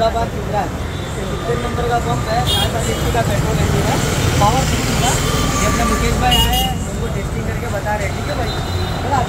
Ahmedabad Gujarat. 70 number का pump है, 7 HP का पेट्रोल इंजन है, पावर 60 का। ये अपने मुकेश भाई आए हैं, उनको टेस्टिंग करके बता रहे हैं। ठीक है भाई, चला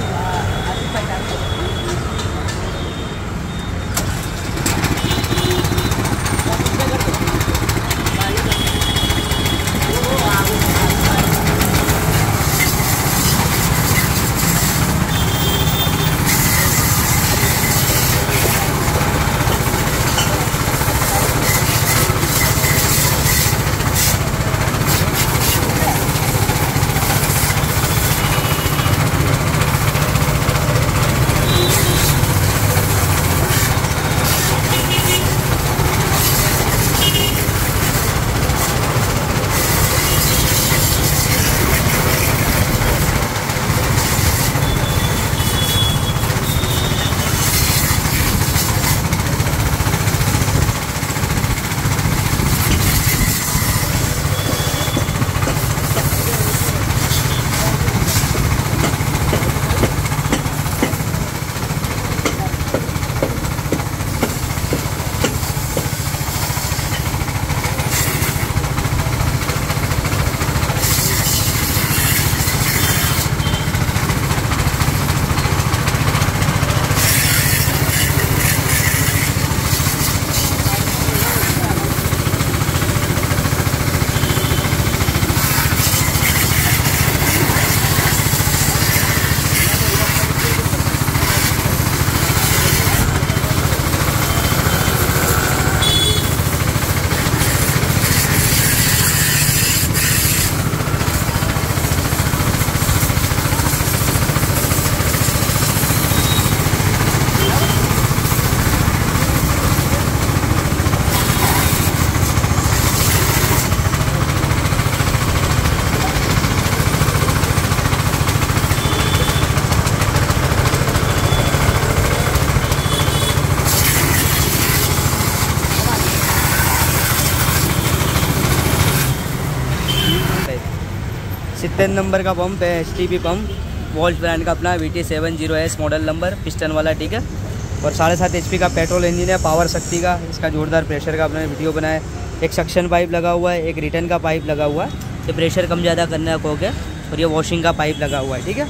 नंबर का पंप है, STP पंप, वोल्ट ब्रांड का अपना VT70S मॉडल नंबर, पिस्टन वाला। ठीक है, और 7.5 HP का पेट्रोल इंजन है, पावर शक्ति का। इसका जोरदार प्रेशर का अपने वीडियो बनाया। एक सक्शन पाइप लगा हुआ है, एक रिटर्न का पाइप लगा हुआ है, ये प्रेशर कम ज़्यादा करने का कोक है, और ये वॉशिंग का पाइप लगा हुआ है। ठीक है,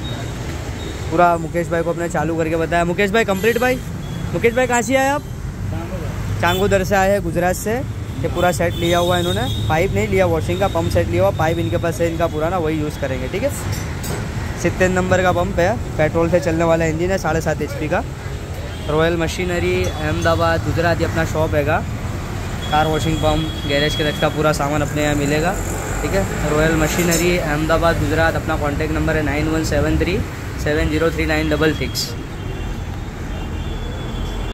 पूरा मुकेश भाई को अपने चालू करके बताया। मुकेश भाई कंप्लीट भाई। मुकेश भाई कहाँ से आए आप? चांगोदर से आए हैं, गुजरात से। ये पूरा सेट लिया हुआ है इन्होंने, पाइप नहीं लिया, वॉशिंग का पंप सेट लिया हुआ। पाइप इनके पास है, इनका पुराना, वही यूज़ करेंगे। ठीक है, 70 नंबर का पंप है, पेट्रोल से चलने वाला इंजन है, 7.5 HP का। रॉयल मशीनरी अहमदाबाद गुजरात ये अपना शॉप हैगा। कार वॉशिंग पंप, गैरेज के तक का पूरा सामान अपने यहाँ मिलेगा। ठीक है, रॉयल मशीनरी अहमदाबाद गुजरात। अपना कॉन्टैक्ट नंबर है 9173 703966।